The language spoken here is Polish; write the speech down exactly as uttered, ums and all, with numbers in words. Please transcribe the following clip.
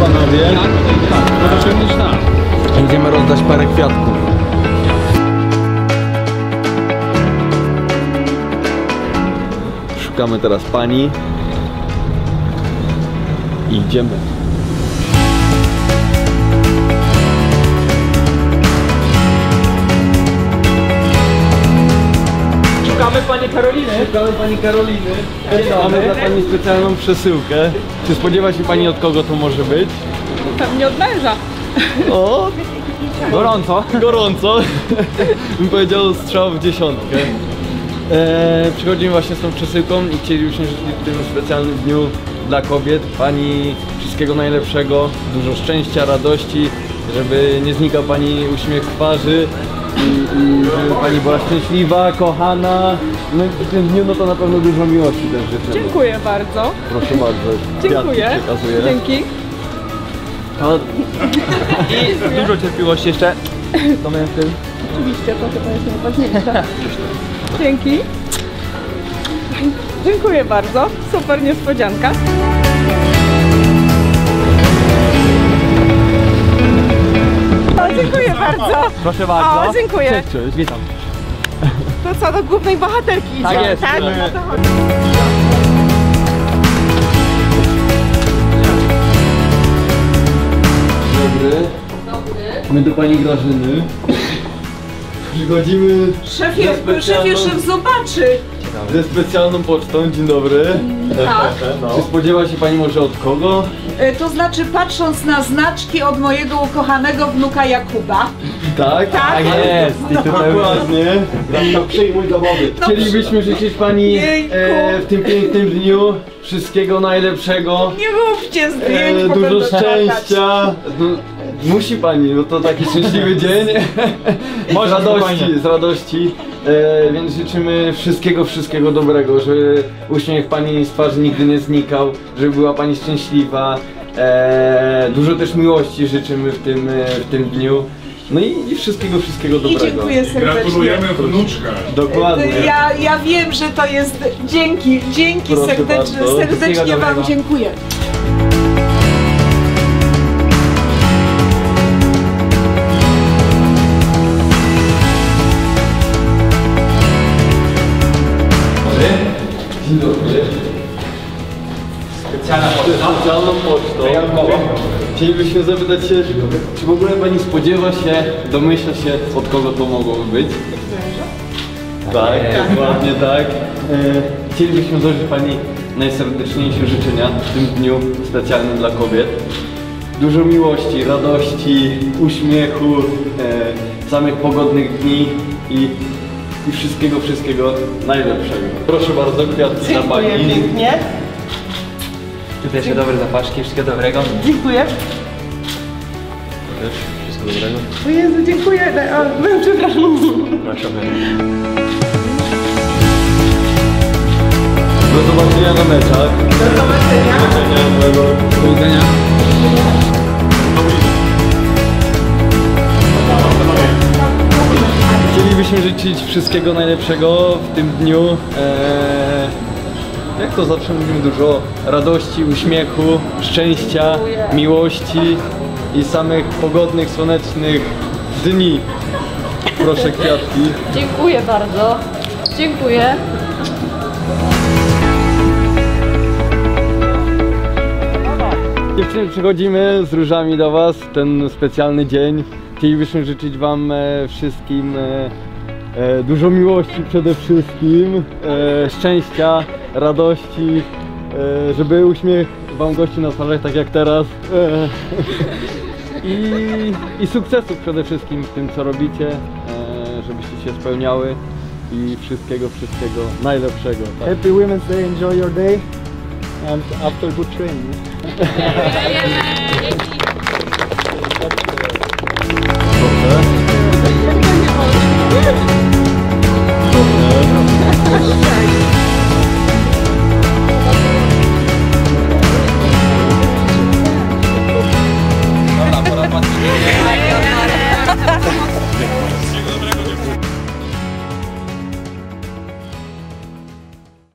panowie. Tak, możemy iść tam. Idziemy rozdać parę kwiatków. Szukamy teraz pani. I idziemy. Szukamy pani Karoliny. Szukamy pani Karoliny. Mamy dla pani specjalną przesyłkę. Czy spodziewa się pani, od kogo to może być? Pewnie od męża. O! Gorąco. Gorąco. Bym powiedział strzał w dziesiątkę. Eee, przychodzimy właśnie z tą przesyłką i chcielibyśmy życzyć w tym specjalnym dniu dla kobiet pani wszystkiego najlepszego, dużo szczęścia, radości, żeby nie znikał pani uśmiech z twarzy i, i żeby pani była szczęśliwa, kochana. No i w tym dniu no to na pewno dużo miłości też życzymy. Dziękuję bardzo. Proszę bardzo. Dziękuję. Przekazuję. Dzięki. To... I dużo cierpliwości jeszcze do mężczyzn. Oczywiście, to chyba jest najważniejsze. Dzięki. Dziękuję bardzo. Super niespodzianka. O, dziękuję bardzo. Proszę bardzo. O, dziękuję. Cześć, cześć, witam. To co, do głównej bohaterki Tak idziemy, jest. tak? My- No to chodź. Dobry. My do pani Grażyny. Przychodzimy Szefie, ze specjalną, szefie, szef zobaczy. ze specjalną pocztą. Dzień dobry. Tak. Czy spodziewa się pani może od kogo? E, To znaczy, patrząc na znaczki od mojego ukochanego wnuka Jakuba. Tak? Tak jest. I tutaj Dokładnie. To przyjmuj do wody. No, Chcielibyśmy życzyć pani Jejku. e, w tym pięknym dniu wszystkiego najlepszego. Nie róbcie zdjęć, E, bo dużo będę płakać. szczęścia. No, musi pani, bo to taki szczęśliwy dzień. Z Może radości, spokojnie. z radości. E, więc życzymy wszystkiego, wszystkiego dobrego, żeby uśmiech pani z twarzy nigdy nie znikał, żeby była pani szczęśliwa. E, dużo też miłości życzymy w tym, e, w tym dniu. No i, i wszystkiego, wszystkiego I dobrego. dziękuję serdecznie. Gratulujemy wnuczka. Dokładnie. Ja, ja wiem, że to jest dzięki, dzięki Proszę serdecznie, bardzo. serdecznie Wszystkiego wam dobrego. dziękuję. Dzień dobry. Specjalna poczta. Specjalną pocztą. Chcielibyśmy zapytać się, czy w ogóle pani spodziewa się, domyśla się, od kogo to mogłoby być? Tak, dokładnie tak. E, chcielibyśmy złożyć pani najserdeczniejsze życzenia w tym dniu specjalnym dla kobiet. Dużo miłości, radości, uśmiechu, e, samych pogodnych dni i, i wszystkiego, wszystkiego najlepszego. Proszę bardzo, kwiatki dla pani. Dziękuję pięknie. Tutaj jeszcze dobre zapaczki, wszystkiego dobrego. Dziękuję. Też wszystkiego dobrego. O Jezu, dziękuję. O, przepraszam. Do zobaczenia na meczach. Do zobaczenia. Do widzenia. Chcielibyśmy życzyć wszystkiego najlepszego w tym dniu. Eee, jak to zawsze mówimy, dużo radości, uśmiechu, szczęścia, miłości i samych pogodnych, słonecznych dni. Proszę kwiatki. Dziękuję bardzo. Dziękuję. Dziewczyny, przychodzimy z różami do was w ten specjalny dzień. Chcielibyśmy życzyć wam e, wszystkim e, e, dużo miłości przede wszystkim, e, szczęścia, radości, e, żeby uśmiech wam gościł na twarzach tak jak teraz. E, i, I sukcesów przede wszystkim w tym co robicie, e, żebyście się spełniały i wszystkiego, wszystkiego najlepszego. Tak? Happy Women's Day, enjoy your day and after good training. Proszę. Proszę.